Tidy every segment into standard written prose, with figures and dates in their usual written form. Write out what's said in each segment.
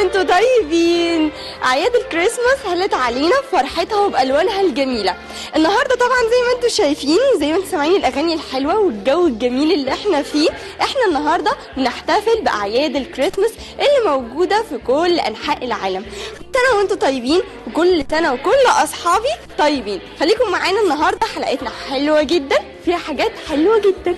وانتوا طيبين. اعياد الكريسماس هلت علينا بفرحتها وبالوانها الجميله. النهارده طبعا زي ما انتوا شايفين وزي ما انتوا سامعين الاغاني الحلوه والجو الجميل اللي احنا فيه، احنا النهارده بنحتفل باعياد الكريسماس اللي موجوده في كل انحاء العالم. سنه وانتوا طيبين وكل سنه وكل اصحابي طيبين. خليكم معانا النهارده، حلقتنا حلوه جدا فيها حاجات حلوه جدا.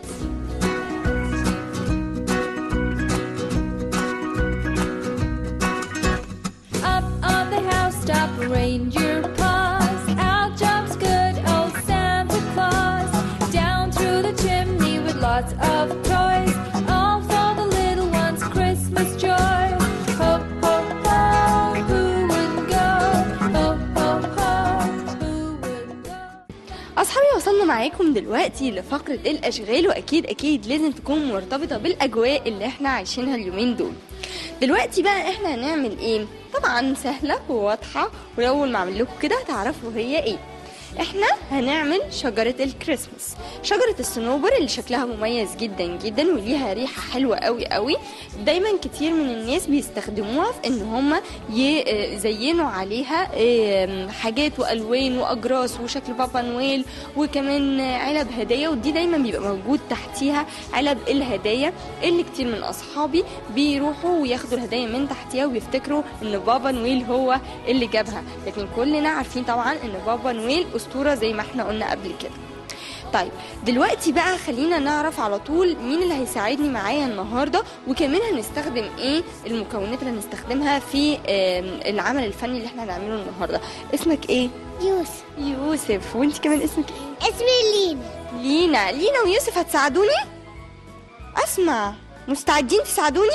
Stop, reindeer paws, out jumps good old Santa Claus, down through the chimney with lots of toys, all for the little ones' Christmas joy. Ho, ho, ho, who wouldn't go? Ho, ho, ho, who wouldn't go? أصحابي وصلنا معاكم دلوقتي لفقرة الأشغال، وأكيد لازم تكون مرتبطة بالأجواء اللي احنا عايشينها اليومين دول. دلوقتي بقى احنا هنعمل ايه؟ طبعا سهلة وواضحة، ولو ما اعمل لكم كده هتعرفوا هي ايه. احنا هنعمل شجرة الكريسماس، شجرة الصنوبر اللي شكلها مميز جدا جدا وليها ريحة حلوة قوي قوي. دايما كتير من الناس بيستخدموها في ان هم يزينوا عليها حاجات والوان واجراس وشكل بابا نويل، وكمان علب هدايا، ودي دايما بيبقى موجود تحتيها علب الهدايا اللي كتير من اصحابي بيروحوا وياخدوا الهدايا من تحتيها وبيفتكروا ان بابا نويل هو اللي جابها، لكن كلنا عارفين طبعا ان بابا نويل أسطورة زي ما احنا قلنا قبل كده. طيب دلوقتي بقى خلينا نعرف على طول مين اللي هيساعدني معايا النهارده، وكمان هنستخدم ايه المكونات اللي هنستخدمها في العمل الفني اللي احنا هنعمله النهارده. اسمك ايه؟ يوسف. وانت كمان اسمك ايه؟ اسمي لينا ويوسف هتساعدوني؟ اسمع، مستعدين تساعدوني؟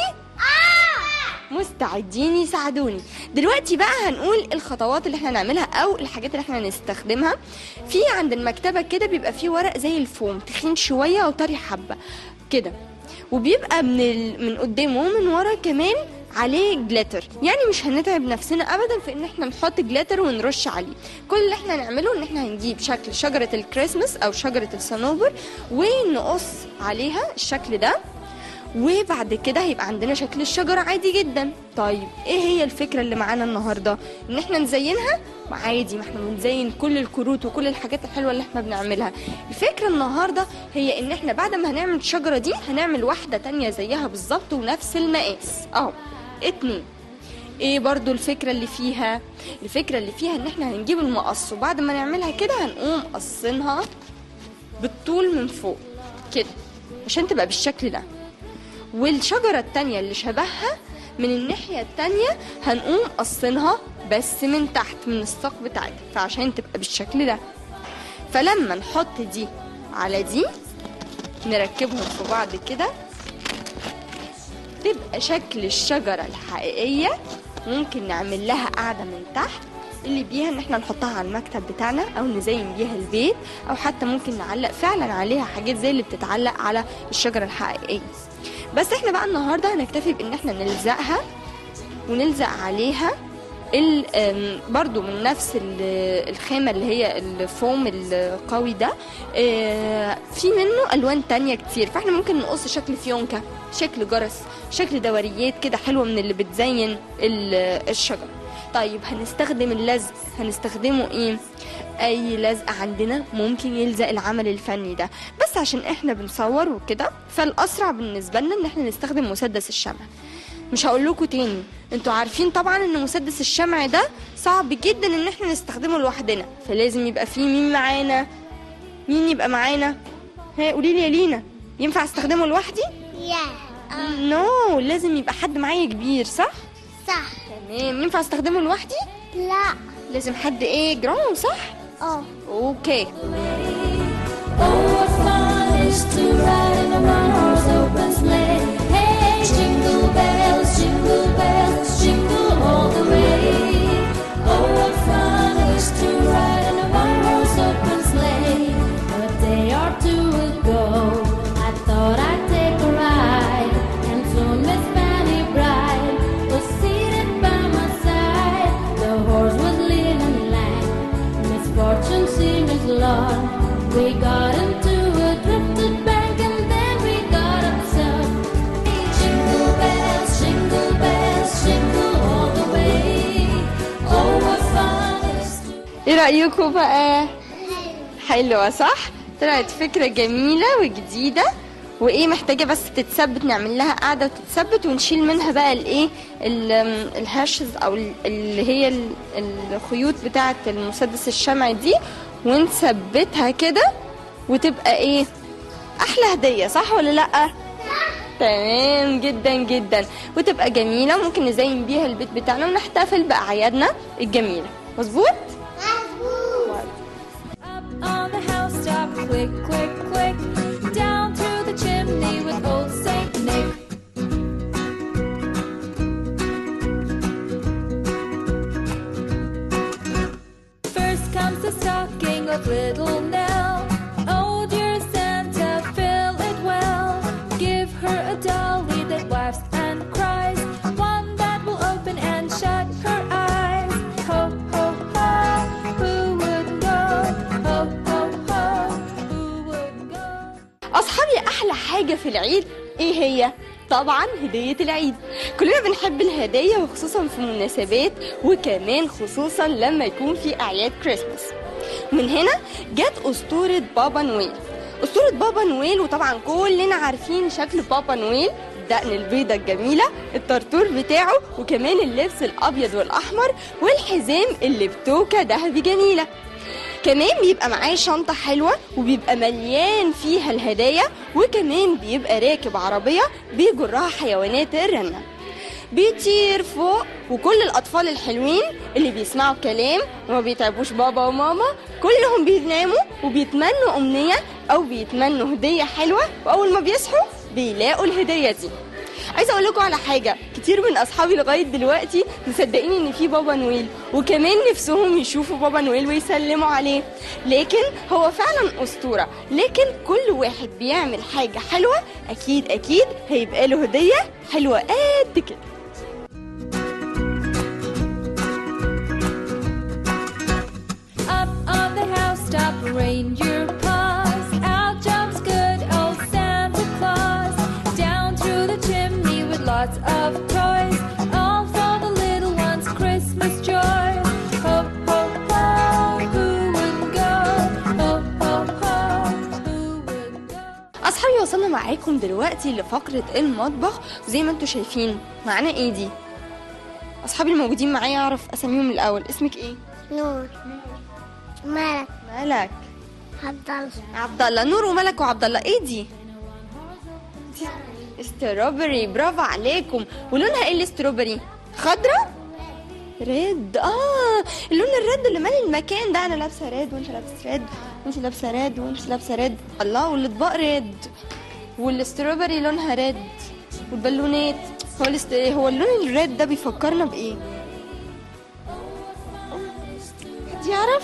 مستعدين يساعدوني. دلوقتي بقى هنقول الخطوات اللي احنا نعملها او الحاجات اللي احنا نستخدمها. في عند المكتبة كده بيبقى فيه ورق زي الفوم، تخين شوية او طري حبة كده، وبيبقى من قدام ومن ورا كمان عليه جليتر. يعني مش هنتعب نفسنا ابدا في ان احنا نحط جليتر ونرش عليه. كل اللي احنا نعمله ان احنا هنجيب شكل شجرة الكريسماس او شجرة الصنوبر ونقص عليها الشكل ده، وبعد كده هيبقى عندنا شكل الشجرة عادي جدا. طيب ايه هي الفكرة اللي معانا النهاردة؟ ان احنا نزينها عادي، ما احنا بنزين كل الكروت وكل الحاجات الحلوة اللي احنا بنعملها. الفكرة النهاردة هي ان احنا بعد ما هنعمل الشجرة دي هنعمل واحدة تانية زيها بالظبط ونفس المقاس 2. ايه برضو الفكرة اللي فيها؟ الفكرة اللي فيها ان احنا هنجيب المقص، وبعد ما نعملها كده هنقوم قصينها بالطول من فوق كده عشان تبقى بالشكل ده، والشجرة التانية اللي شبهها من الناحية التانية هنقوم قصينها بس من تحت من الساق بتاعتها، فعشان تبقى بالشكل ده. فلما نحط دي على دي نركبهم في بعض كده تبقى شكل الشجرة الحقيقية. ممكن نعمل لها قاعدة من تحت اللي بيها ان احنا نحطها على المكتب بتاعنا او نزين بيها البيت، او حتى ممكن نعلق فعلا عليها حاجات زي اللي بتتعلق على الشجرة الحقيقية. بس احنا بقى النهاردة هنكتفي بان احنا نلزقها ونلزق عليها برضو من نفس الخامة اللي هي الفوم القوي ده. في منه الوان تانية كتير، فاحنا ممكن نقص شكل فيونكة، شكل جرس، شكل دوريات كده حلوة من اللي بتزين الشجرة. طيب هنستخدم اللزق، هنستخدمه ايه؟ اي لزق عندنا ممكن يلزق العمل الفني ده، بس عشان احنا بنصور وكده فالاسرع بالنسبه لنا ان احنا نستخدم مسدس الشمع. مش هقول لكم تاني، انتوا عارفين طبعا ان مسدس الشمع ده صعب جدا ان احنا نستخدمه لوحدنا، فلازم يبقى فيه مين معانا. مين يبقى معانا؟ قولي لي يا لينا، ينفع استخدمه لوحدي؟ نو، لازم يبقى حد معايا كبير، صح؟ تمام. ينفع استخدمه لوحدي؟ لا، لازم حد جرام، صح؟ اوكي. We got into a drifted bank and then we ايه رأيكم بقى؟ حلوة صح؟ طلعت فكرة جميلة وجديدة، وايه محتاجة بس تتثبت، نعمل لها قاعدة وتتثبت ونشيل منها بقى الايه الهاشز او اللي هي الخيوط بتاعة المسدس الشمع دي، ونثبتها كده وتبقى ايه احلى هدية، صح ولا لأ؟ تمام جدا جدا، وتبقى جميلة ممكن نزين بيها البيت بتاعنا ونحتفل بأعيادنا الجميلة. مظبوط؟ Up on the housetop, quick, quick, quick. Down through the chimney with old Saint Nick. First comes the stocking of little Nell. Oh dear Santa, fill it well. Give her a dolly that laughs and cries, one that will open and shut her eyes. Ho, ho, ho, who wouldn't go? Ho, ho, ho, who wouldn't go? أصحابي أحلى حاجة في العيد إيه هي؟ طبعا هدية العيد. كلنا بنحب الهدايا وخصوصا في مناسبات، وكمان خصوصا لما يكون في أعياد كريسماس. من هنا جت أسطورة بابا نويل. أسطورة بابا نويل، وطبعا كلنا عارفين شكل بابا نويل، الدقن البيضة الجميلة، الطرطور بتاعه، وكمان اللبس الأبيض والأحمر، والحزام اللي بتوكة ذهبي جميلة. كمان بيبقى معاه شنطة حلوة وبيبقى مليان فيها الهدايا، وكمان بيبقى راكب عربية بيجرها حيوانات الرنة، بيطير فوق، وكل الأطفال الحلوين اللي بيسمعوا كلام وما بيتعبوش بابا وماما كلهم بيناموا وبيتمنوا أمنية أو بيتمنوا هدية حلوة، وأول ما بيصحوا بيلاقوا الهدية دي. عايزه اقول لكم على حاجه، كتير من اصحابي لغايه دلوقتي مصدقين ان في بابا نويل، وكمان نفسهم يشوفوا بابا نويل ويسلموا عليه، لكن هو فعلا اسطوره. لكن كل واحد بيعمل حاجه حلوه اكيد اكيد هيبقى له هديه حلوه قد كده. Up on the housetop, reindeer paws. Out jumps good old Santa Claus. Down through the chimney with lots of toys, all for the little ones' Christmas joy. Ho, ho, ho, who wouldn't go? Ho, ho, ho, who wouldn't go? اصحابي وصلنا معاكم دلوقتي لفقره المطبخ، وزي ما انتم شايفين معانا ايه دي. اصحابي الموجودين معايا اعرف اساميهم الاول. اسمك ايه؟ نور، ملك، ملك، عبد الله، عبد الله. نور وملك وعبد الله. ايه دي؟ استروبري، برافو عليكم. ولونها ايه الاستروبري؟ خضرة؟ ريد. اللون الريد اللي مالي المكان ده. انا لابسه ريد وانت لابس ريد وانت لابسه ريد وانت لابسه ريد. الله، والاطباق ريد، والاستروبري لونها ريد، والبالونات. هو اللون الريد ده بيفكرنا بايه؟ حد يعرف؟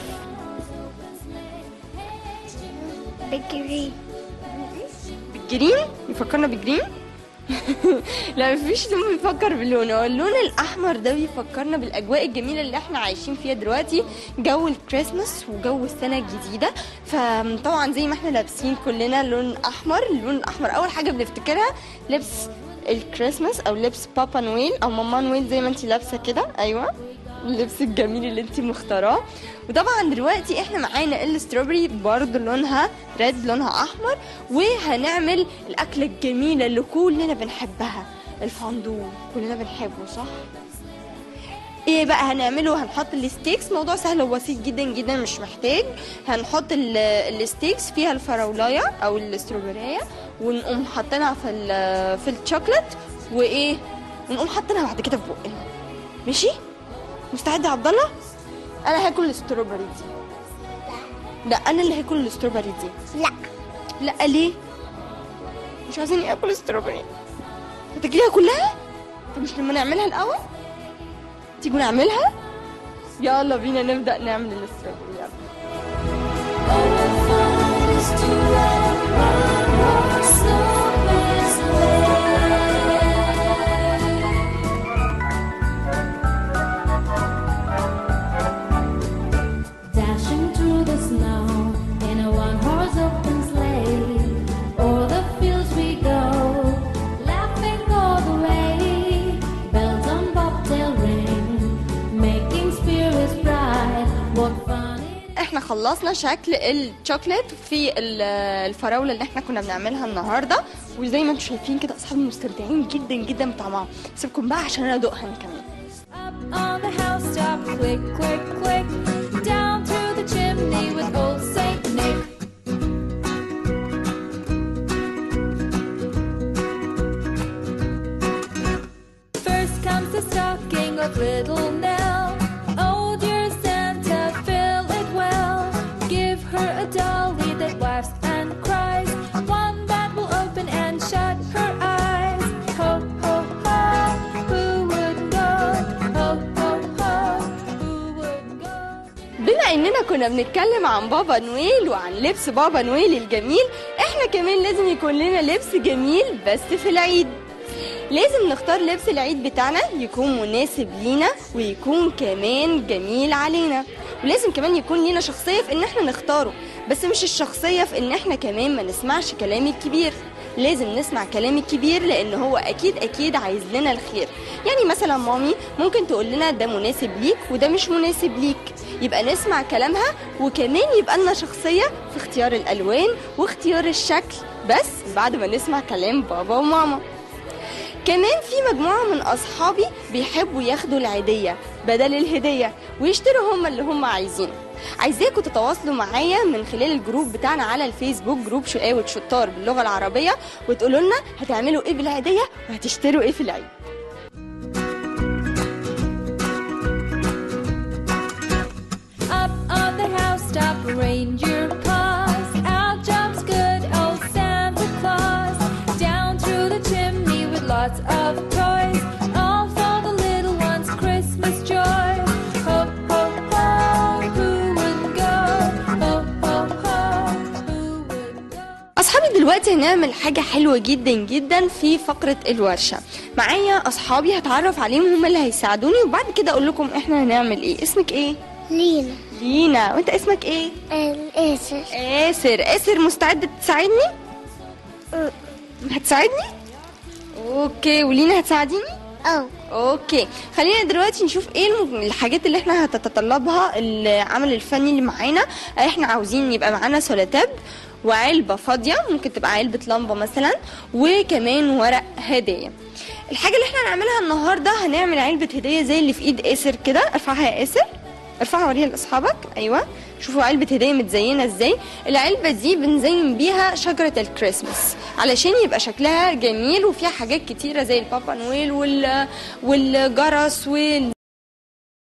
بالجرين. بالجرين؟ بيفكرنا بالجرين؟ لا مفيش لون بيفكر باللون. هو اللون الاحمر ده بيفكرنا بالاجواء الجميله اللي احنا عايشين فيها دلوقتي، جو الكريسماس وجو السنه الجديده. فطبعا زي ما احنا لابسين كلنا لون احمر، اللون الاحمر اول حاجه بنفتكرها لبس الكريسماس او لبس بابا نويل او ماما نويل زي ما انتي لابسه كده. ايوه، اللبس الجميل اللي انتي مختاراه. وطبعا دلوقتي احنا معانا الاستروبري برضه لونها ريد، لونها احمر. وهنعمل الاكله الجميله اللي كلنا بنحبها، الفندق، كلنا بنحبه صح؟ ايه بقى هنعمله؟ هنحط الستيكس. موضوع سهل وبسيط جدا جدا، مش محتاج. هنحط الستيكس فيها الفراولايه او الاستروبريه، ونقوم حاطينها في الشوكليت، وايه، ونقوم حاطينها بعد كده في بقنا. ماشي؟ مستعد يا عبد الله؟ انا هاكل الاستروبري دي. لا انا اللي هاكل الاستروبري دي. لا، لا ليه؟ مش عايزين اكل استروبري. هتاكليها كلها؟ طب مش لما نعملها الاول؟ تيجوا نعملها؟ يلا بينا نبدأ نعمل الاستروبري. يلا. Oh, what fun it is to ride one horse open sleigh. Dashing through the snow in a one-horse open sleigh. O'er the fields we go, laughing all the way. Bells on bobtail ring, making spirits bright. What fun خلصنا شكل الشوكليت في الفراولة اللي احنا كنا بنعملها النهاردة، وزي ما انتم شايفين كده اصحابي مستمتعين جدا جدا بطعمها. سيبكم بقى عشان انا ادوقها انا كمان. Up on the housetop, quick, quick, quick, down through the chimney with old Saint Nick. First comes the stocking of little Nell. Oh, dear Santa, fill it well. Give her a dolly that laughs and cries, one that will open and shut her eyes. Ho, ho, ho, who would go? Ho, ho, ho, who would go? بما اننا كنا بنتكلم عن بابا نويل وعن لبس بابا نويل الجميل، احنا كمان لازم يكون لنا لبس جميل بس في العيد. لازم نختار لبس العيد بتاعنا يكون مناسب لينا ويكون كمان جميل علينا، ولازم كمان يكون لينا شخصية في ان احنا نختاره، بس مش الشخصية في ان احنا كمان ما نسمعش كلام الكبير. لازم نسمع كلام الكبير لان هو اكيد عايز لنا الخير. يعني مثلا مامي ممكن تقول لنا ده مناسب ليك وده مش مناسب ليك، يبقى نسمع كلامها، وكمان يبقى لنا شخصية في اختيار الالوان واختيار الشكل، بس بعد ما نسمع كلام بابا وماما. كمان في مجموعة من أصحابي بيحبوا ياخدوا العيدية بدل الهدية ويشتروا هم اللي هم عايزينه. عايزاكم تتواصلوا معايا من خلال الجروب بتاعنا على الفيسبوك، جروب شقاوة شطار باللغة العربية، وتقولوا لنا هتعملوا ايه بالعيدية وهتشتروا ايه في العيد. Up on the housetop, reindeer paws, out jumps good old Santa Claus. Down through the chimney with lots of toys, all for the little ones' Christmas joy. Ho, ho, ho, who would go? Ho, ho, ho, who would go? أصحابي دلوقتي هنعمل حاجة حلوة جدا جدا في فقرة الورشة. معايا أصحابي هتعرف عليهم، هم اللي هيساعدوني، وبعد كده أقول لكم إحنا هنعمل إيه. اسمك إيه؟ لينا. لينا. وأنت اسمك إيه؟ آسر. آسر مستعد تساعدني؟ هتساعدني؟ أوكي. ولينا هتساعديني؟ اوكي. خلينا دلوقتي نشوف ايه الحاجات اللي احنا هتتطلبها العمل الفني اللي معانا. احنا عاوزين يبقى معانا سولاتاب وعلبة فاضية، ممكن تبقى علبة لمبة مثلا، وكمان ورق هدية. الحاجة اللي احنا هنعملها النهاردة هنعمل علبة هدية زي اللي في ايد آسر كده. ارفعها يا آسر، ارفعها وريها لاصحابك. ايوه، شوفوا علبة هدية متزينة ازاي. العلبة دي بنزين بيها شجرة الكريسماس علشان يبقى شكلها جميل، وفيها حاجات كتيرة زي البابا نويل والجرس